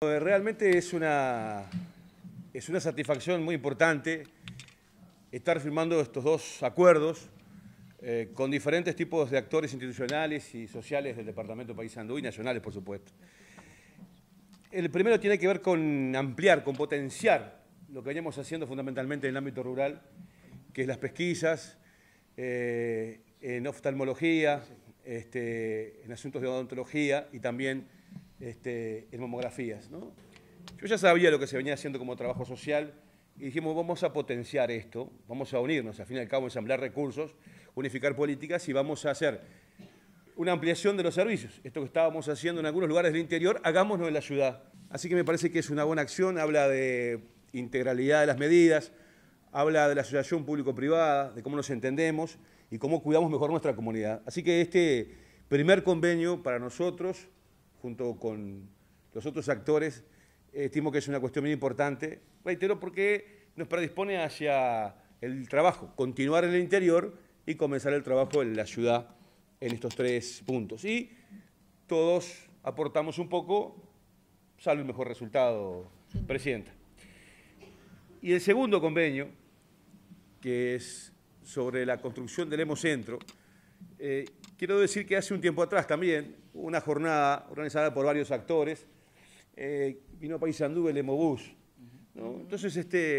Realmente es una satisfacción muy importante estar firmando estos dos acuerdos con diferentes tipos de actores institucionales y sociales del departamento de Paysandú y nacionales, por supuesto. El primero tiene que ver con ampliar, con potenciar lo que veníamos haciendo fundamentalmente en el ámbito rural, que es las pesquisas en oftalmología, en asuntos de odontología y también en mamografías, ¿no? Yo ya sabía lo que se venía haciendo como trabajo social y dijimos, vamos a potenciar esto, vamos a unirnos, al fin y al cabo, ensamblar recursos, unificar políticas y vamos a hacer una ampliación de los servicios. Esto que estábamos haciendo en algunos lugares del interior, hagámoslo en la ciudad. Así que me parece que es una buena acción, habla de integralidad de las medidas, habla de la asociación público-privada, de cómo nos entendemos y cómo cuidamos mejor nuestra comunidad. Así que este primer convenio para nosotros, junto con los otros actores, estimo que es una cuestión muy importante, reitero, porque nos predispone hacia el trabajo, continuar en el interior y comenzar el trabajo en la ciudad en estos tres puntos. Y todos aportamos un poco, salvo el mejor resultado, Presidenta. Y el segundo convenio, que es sobre la construcción del Hemocentro, quiero decir que hace un tiempo atrás también hubo una jornada organizada por varios actores, vino a Paysandú el Hemobús, ¿no? Entonces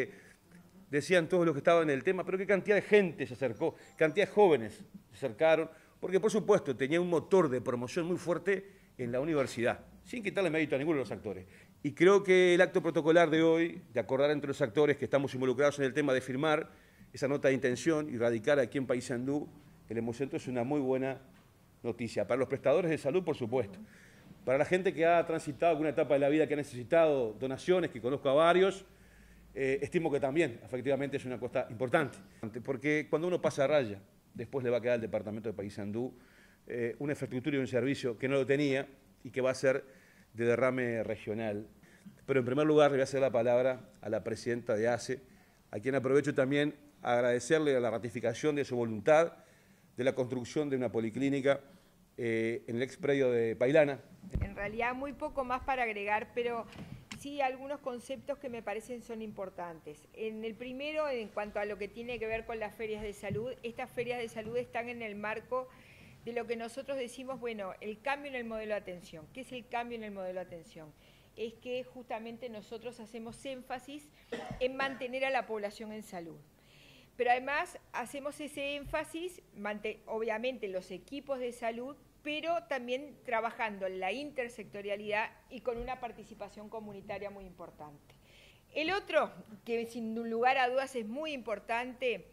decían todos los que estaban en el tema, pero qué cantidad de gente se acercó, cantidad de jóvenes se acercaron, porque por supuesto tenía un motor de promoción muy fuerte en la universidad, sin quitarle mérito a ninguno de los actores. Y creo que el acto protocolar de hoy, de acordar entre los actores que estamos involucrados en el tema de firmar esa nota de intención y radicar aquí en Paysandú el Hemocentro, es una muy buena noticia. Para los prestadores de salud, por supuesto. Para la gente que ha transitado alguna etapa de la vida que ha necesitado donaciones, que conozco a varios, estimo que también, efectivamente, es una cosa importante. Porque cuando uno pasa a raya, después le va a quedar al departamento de Paysandú una infraestructura y un servicio que no lo tenía y que va a ser de derrame regional. Pero en primer lugar le voy a hacer la palabra a la presidenta de ACE, a quien aprovecho también a agradecerle la ratificación de su voluntad de la construcción de una policlínica en el expredio de Pailana. En realidad muy poco más para agregar, pero sí algunos conceptos que me parecen son importantes. En el primero, en cuanto a lo que tiene que ver con las ferias de salud, estas ferias de salud están en el marco de lo que nosotros decimos, bueno, el cambio en el modelo de atención. ¿Qué es el cambio en el modelo de atención? Es que justamente nosotros hacemos énfasis en mantener a la población en salud. Pero además hacemos ese énfasis, obviamente los equipos de salud, pero también trabajando en la intersectorialidad y con una participación comunitaria muy importante. El otro, que sin lugar a dudas es muy importante,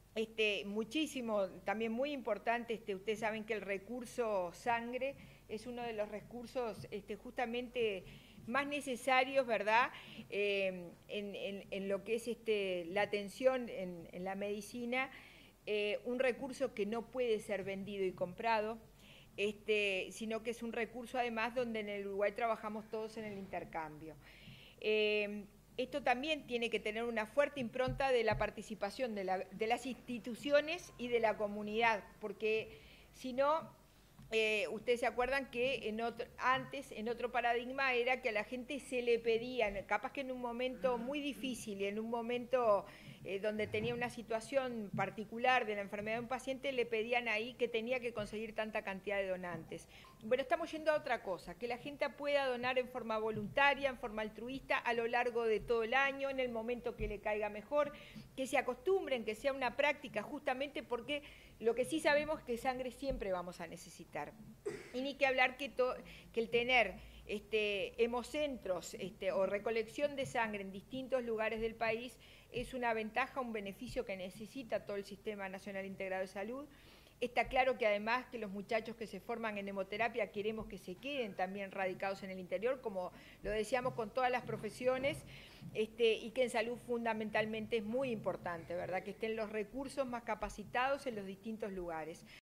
muchísimo, también muy importante, ustedes saben que el recurso sangre es uno de los recursos justamente más necesarios, ¿verdad?, en lo que es la atención en la medicina, un recurso que no puede ser vendido y comprado, sino que es un recurso además donde en el Uruguay trabajamos todos en el intercambio. Esto también tiene que tener una fuerte impronta de la participación de las instituciones y de la comunidad, porque si no, ustedes se acuerdan que antes, en otro paradigma, era que a la gente se le pedían, capaz que en un momento muy difícil y en un momento donde tenía una situación particular de la enfermedad de un paciente, le pedían ahí que tenía que conseguir tanta cantidad de donantes. Bueno, estamos yendo a otra cosa, que la gente pueda donar en forma voluntaria, en forma altruista, a lo largo de todo el año, en el momento que le caiga mejor, que se acostumbren, que sea una práctica, justamente porque lo que sí sabemos es que sangre siempre vamos a necesitar. Y ni que hablar que el tener hemocentros o recolección de sangre en distintos lugares del país es una ventaja, un beneficio que necesita todo el Sistema Nacional Integrado de Salud. Está claro que además que los muchachos que se forman en hemoterapia queremos que se queden también radicados en el interior, como lo decíamos con todas las profesiones, y que en salud fundamentalmente es muy importante, ¿verdad?, que estén los recursos más capacitados en los distintos lugares.